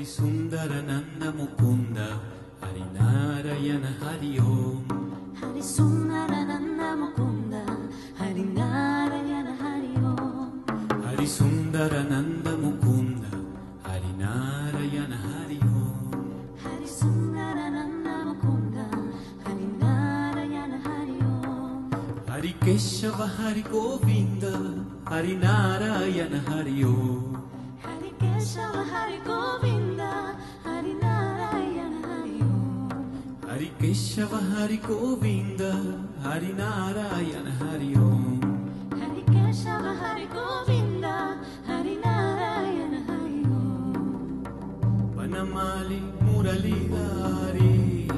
Sundarananda Mukunda Hari Narayana Hari Om. Hari Sundarananda Mukunda Hari Narayana Hari Om. Hari Sundarananda Mukunda Hari Narayana Hari Om. Hari Sundarananda Mukunda Hari Narayana Hari Om. Hari Keshava Hari Govinda Hari Narayana Hari Om. Hari Keshava Hari Govinda Hari Narayana Hari Om. Hari Keshava Hari Govinda Hari Narayana Hari Om. Hari Keshava Hari Govinda Hari Narayana Hari Om. Vanamali Muralidhari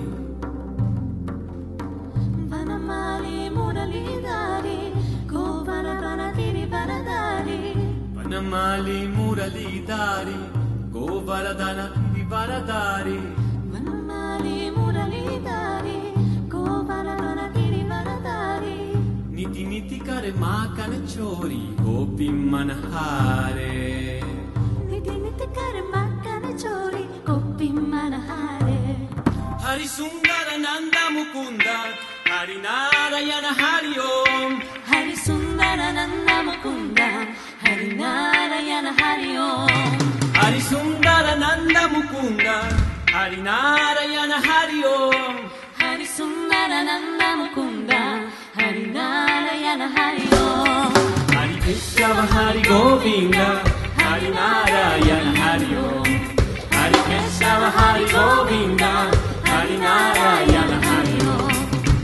Vanamali Muralidhari Govardhana Girivaradhari. Vanamali Muralidhari Govardhana Girivaradhari. Vanamali Muralidhari Govardhana Girivaradhari. Niti Niti Kare Makana Chori Gopi Manahare. Niti Niti Kare Makana Chori Gopi Manahare. Hari Sundarananda Mukunda Hari Narayana Hari Om. Hari Sundarananda Mukunda Hari Narayana Hari Om. Hari Sundarananda Mukunda Hari Narayana Hari Om. Hari Sundarananda Mukunda Hari Narayana Hari Om. Hari Keshava Hari Govinda Hari Narayana Hari Om. Hari Keshava Hari Govinda Hari Narayana Hari Om.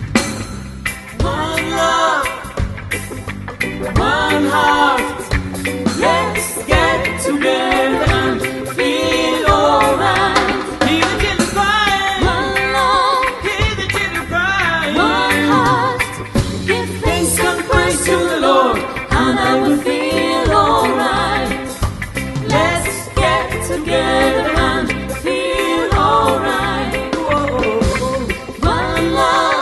One love, one heart. Let's get together and feel alright. Hear the children crying. One love, Hear the children crying. one heart. Give thanks and praise to the Lord, and I will feel alright. Let's get together and feel alright. One love,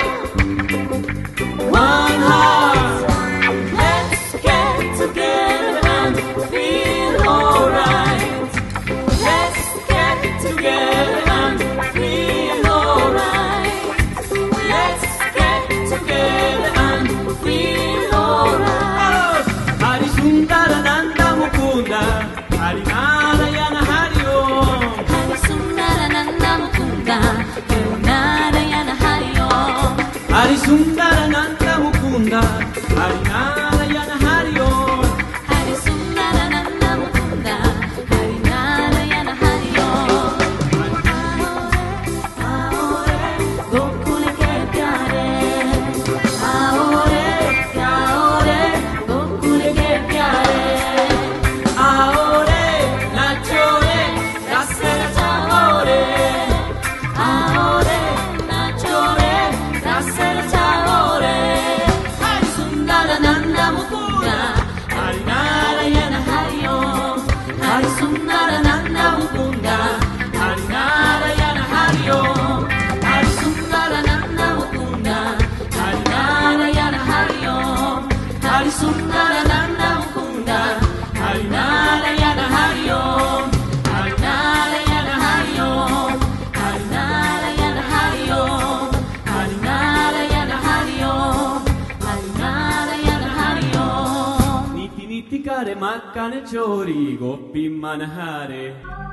One heart. let's get together and feel alright. Let's get together and feel alright. Let's get together and feel alright. Hari Sundarananda Mukunda Hari Narayana Hari Om. Hari Sundarananda Mukunda Hari Narayana Hari Om. Hari Sundarananda Mukunda Hari Narayana Hari Om. Hari Sundarananda Mukunda Hari Narayana Hari Om. Ahore Gokul ke pyare, ahore Gokul ke pyare. Ahore nacho re rase Ahore nacho re rase ahore. Hari Sundarananda Mukunda Hari Narayana Hari Om. Hari Sundarananda Mukunda Hari Narayana Hari Om. Hari Sundarananda Mukunda Hari Narayana Hari Om. Hari Sundarananda Mukunda Hari Narayana Hari Om. Hari Narayana Hari Om. Hari Narayana Hari Om. Hari Narayana Hari Om. Hari Narayana Hari Om. Niti Niti Kare Makane Chori Gopi Manahare.